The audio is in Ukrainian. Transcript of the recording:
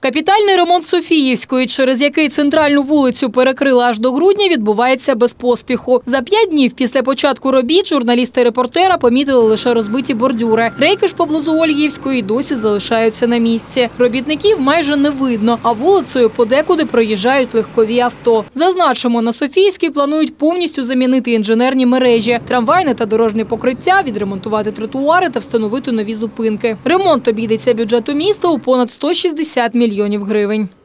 Капітальний ремонт Софіївської, через який центральну вулицю перекрили аж до грудня, відбувається без поспіху. За 5 днів після початку робіт журналісти «Репортера» помітили лише розбиті бордюри. Рейки ж поблизу Ольгіївської досі залишаються на місці. Робітників майже не видно, а вулицею подекуди проїжджають легкові авто. Зазначимо, на Софіївській планують повністю замінити інженерні мережі, трамвайне та дорожнє покриття, відремонтувати тротуари та встановити нові зупинки. Ремонт обійдеться бюджету міста у понад 160 мільйонів гривень.